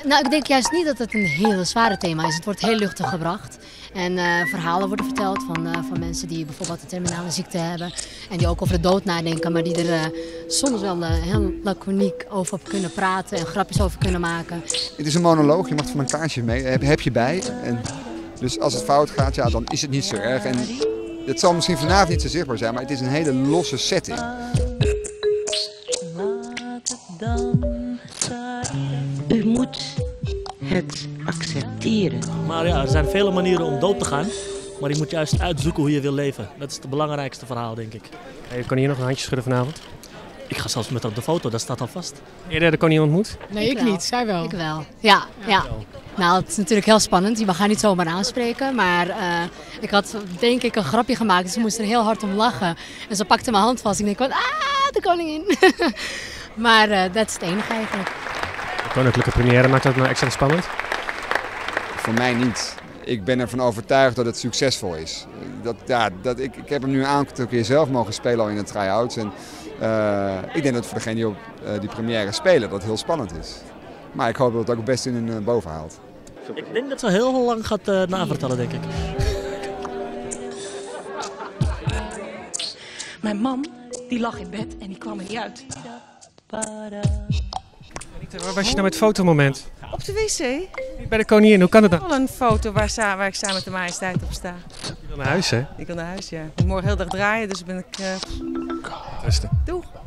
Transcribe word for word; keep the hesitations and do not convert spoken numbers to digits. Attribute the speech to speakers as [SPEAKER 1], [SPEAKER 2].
[SPEAKER 1] Nou, ik denk juist niet dat het een hele zware thema is. Het wordt heel luchtig gebracht. En uh, verhalen worden verteld van, uh, van mensen die bijvoorbeeld een terminale ziekte hebben. En die ook over de dood nadenken, maar die er uh, soms wel uh, heel laconiek over kunnen praten en grapjes over kunnen maken.
[SPEAKER 2] Het is een monoloog, je mag van een kaartje mee, heb, heb je bij. En dus als het fout gaat, ja, dan is het niet zo erg. En het zal misschien vanavond niet zo zichtbaar zijn, maar het is een hele losse setting.
[SPEAKER 3] U moet het accepteren.
[SPEAKER 4] Maar ja, er zijn vele manieren om dood te gaan. Maar je moet juist uitzoeken hoe je wil leven. Dat is het belangrijkste verhaal, denk ik.
[SPEAKER 5] Hey, kan hier nog een handje schudden vanavond?
[SPEAKER 4] Ik ga zelfs met op de foto, dat staat al vast.
[SPEAKER 5] Eerder de koningin ontmoet?
[SPEAKER 6] Nee, ik, ik niet. Zij wel.
[SPEAKER 1] Ik wel. Ja, ja. ja. Nou, het is natuurlijk heel spannend. Je mag haar niet zomaar aanspreken. Maar uh, ik had denk ik een grapje gemaakt. Dus ze moest er heel hard om lachen. En ze pakte mijn hand vast. Ik denk van, ah, de koningin. Maar uh, dat is het enige eigenlijk.
[SPEAKER 5] De koninklijke première, maakt dat nou extra spannend?
[SPEAKER 2] Voor mij niet. Ik ben ervan overtuigd dat het succesvol is. Dat, ja, dat, ik, ik heb hem nu een aantal keer zelf mogen spelen al in de try-outs. En uh, ik denk dat voor degenen die op uh, die première spelen dat het heel spannend is. Maar ik hoop dat het ook best in een uh, boven haalt.
[SPEAKER 4] Ik denk dat ze heel lang gaat uh, navertellen, denk ik.
[SPEAKER 3] Mijn man, die lag in bed en die kwam er niet uit.
[SPEAKER 5] Waar was je nou met het fotomoment?
[SPEAKER 7] Op de wc.
[SPEAKER 5] Bij de koningin, hoe kan het dan?
[SPEAKER 7] Al een foto waar, waar ik samen met de majesteit op sta.
[SPEAKER 5] Je wil naar huis, hè?
[SPEAKER 7] Ik wil naar huis, ja. Ik moet morgen heel dag draaien, dus ben ik... Uh...
[SPEAKER 5] Rustig.
[SPEAKER 7] Doeg!